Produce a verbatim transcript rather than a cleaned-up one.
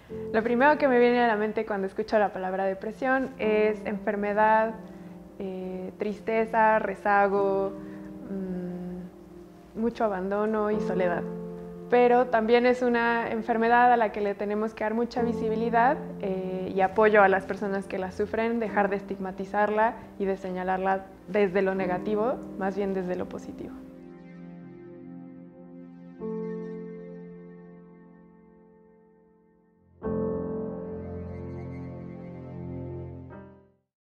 Lo primero que me viene a la mente cuando escucho la palabra depresión es enfermedad, eh, tristeza, rezago, mmm, mucho abandono y soledad. Pero también es una enfermedad a la que le tenemos que dar mucha visibilidad eh, y apoyo a las personas que la sufren, dejar de estigmatizarla y de señalarla desde lo negativo, más bien desde lo positivo.